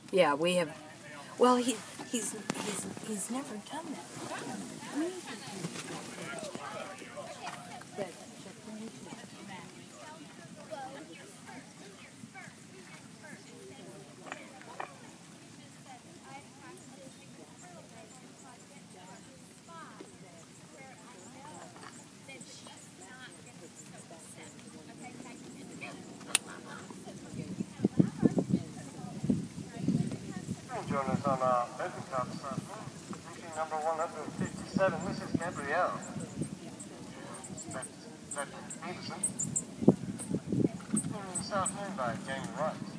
Yeah, we have. Well, he's never done that. Join us on our open car this afternoon. Meeting number 157, Mrs. Gabriel. Inspector Peterson. This afternoon by JamieLynne Weiss.